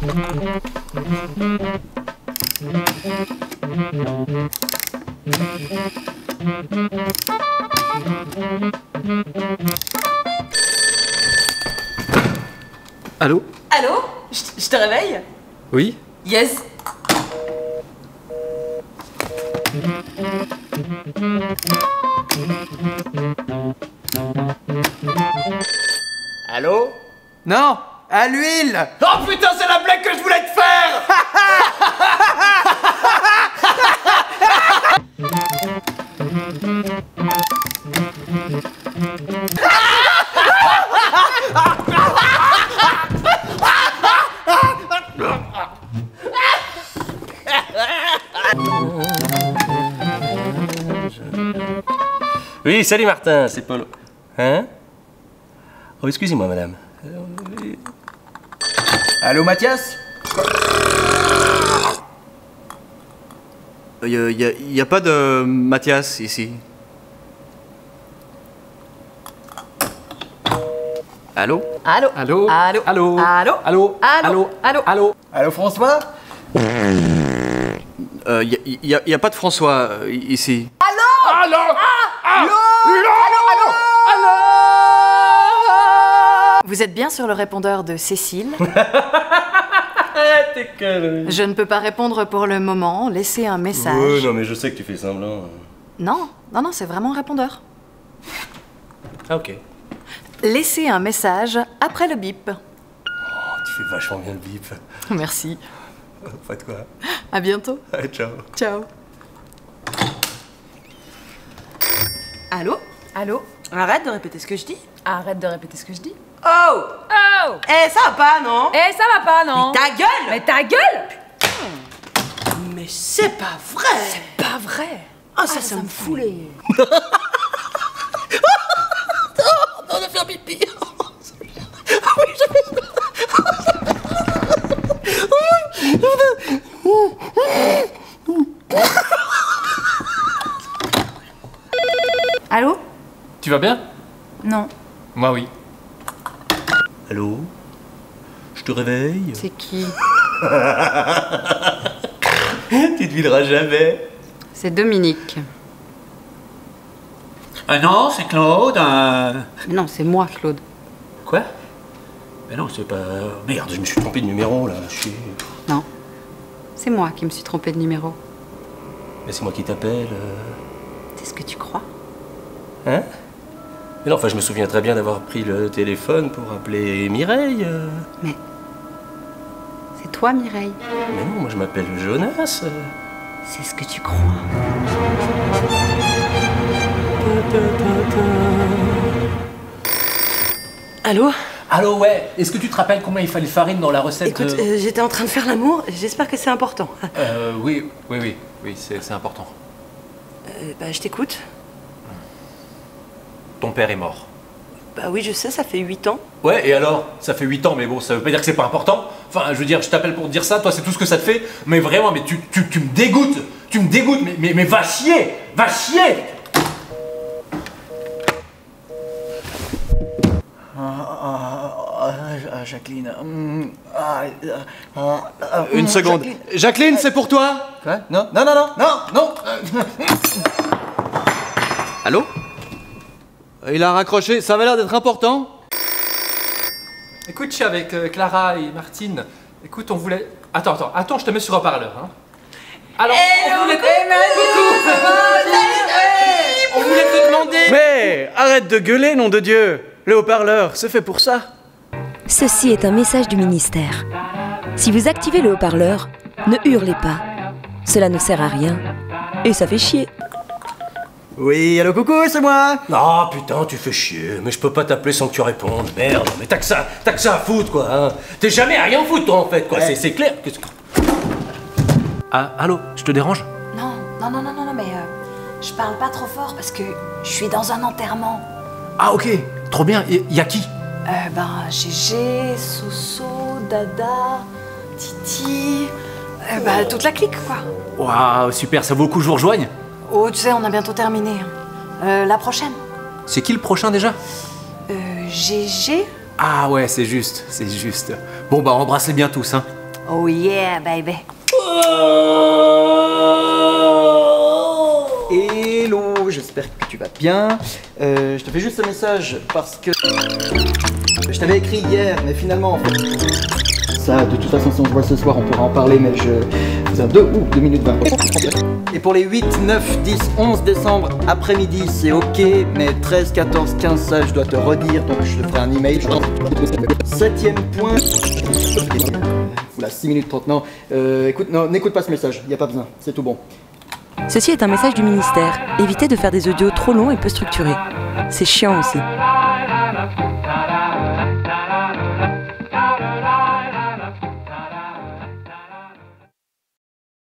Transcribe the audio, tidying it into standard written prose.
Allô? Allô? Je te réveille? Oui? Yes. Allô? Non! À l'huile! Oh putain, c'est la blague que je voulais te faire! Oui, salut Martin, c'est Paul. Hein? Oh, excusez-moi, madame. Allô, Mathias? Y a pas de Mathias ici. Allô? Allô? Allô? Allô? Allô? Allô? Allô? Allô? Allô? Allô? Allô, François? Y a pas de François ici. Allô? Allô? Vous êtes bien sur le répondeur de Cécile? T'es conne. Je ne peux pas répondre pour le moment. Laissez un message. Ouais, non, mais je sais que tu fais semblant. Non, non, non, c'est vraiment un répondeur. Ah, ok. Laissez un message après le bip. Oh, tu fais vachement bien le bip. Merci. Pas de quoi. À bientôt. Allez, ciao. Ciao. Allô? Allô? Arrête de répéter ce que je dis. Arrête de répéter ce que je dis. Oh! Oh! Eh, ça va pas, non? Eh, ça va pas, non? Mais ta gueule! Mais ta gueule! Mais c'est pas vrai! C'est pas vrai! Ah, ça me fout les... On va faire pipi. Allô? Tu vas bien? Non. Moi, oui. Allô? Je te réveille? C'est qui? Tu te videras jamais. C'est Dominique. Non, c'est Claude. Mais non, c'est moi, Claude. Quoi? Mais non, c'est pas... Merde, je me suis trompé de numéro, là. Je suis... Non. C'est moi qui me suis trompée de numéro. Mais c'est moi qui t'appelle. C'est ce que tu crois? Hein? Mais non, enfin, je me souviens très bien d'avoir pris le téléphone pour appeler Mireille. Mais... c'est toi, Mireille. Mais non, moi je m'appelle Jonas. C'est ce que tu crois. Allô? Allô, ouais. Est-ce que tu te rappelles combien il fallait de farine dans la recette? Écoute, j'étais en train de faire l'amour, j'espère que c'est important. Oui, c'est important. Bah, je t'écoute. Ton père est mort. Bah oui, je sais, ça fait 8 ans. Ouais, et alors? Ça fait 8 ans, mais bon, ça veut pas dire que c'est pas important. Enfin, je veux dire, je t'appelle pour te dire ça, toi, c'est tout ce que ça te fait. Mais vraiment, mais tu me dégoûtes. Tu me dégoûtes, mais va chier! Va chier! Jacqueline. Une seconde. Jacqueline, c'est pour toi? Quoi? Non, non, non, non, non, non. Allô? Il a raccroché, ça avait l'air d'être important. Écoute, je suis avec Clara et Martine. Écoute, on voulait... Attends, je te mets sur haut-parleur. Hein. Alors, on voulait te demander... Mais arrête de gueuler, nom de Dieu. Le haut-parleur, c'est fait pour ça. Ceci est un message du ministère. Si vous activez le haut-parleur, ne hurlez pas. Cela ne sert à rien. Et ça fait chier. Oui, allô, coucou, c'est moi. Ah putain, tu fais chier, mais je peux pas t'appeler sans que tu répondes. Merde, mais t'as que ça à foutre, quoi. Hein. T'es jamais à rien foutre, toi, en fait, quoi. Ouais. C'est clair. Ah, allô, je te dérange? Non, mais je parle pas trop fort parce que je suis dans un enterrement. Ah, ok, trop bien. Y a qui? Gégé, Soso, Dada, Titi, toute la clique, quoi. Waouh, super, ça vaut le coup que je vous rejoigne? Oh, tu sais, on a bientôt terminé. La prochaine. C'est qui le prochain déjà? Gégé. Ah ouais, c'est juste. Bon bah, embrasse-les bien tous, hein. Oh yeah, baby. Hello, j'espère que tu vas bien. Je te fais juste un message parce que je t'avais écrit hier, mais finalement, en fait, ça, de toute façon, si on se voit ce soir, on pourra en parler, mais c'est 2 minutes 20. Et pour les 8, 9, 10, 11 décembre, après-midi, c'est ok, mais 13, 14, 15, ça, je dois te redire, donc je te ferai un email. 7e point. Oula, 6 minutes 30, non. Écoute, non, n'écoute pas ce message, y a pas besoin, c'est tout bon. Ceci est un message du ministère. Évitez de faire des audios trop longs et peu structurés. C'est chiant aussi.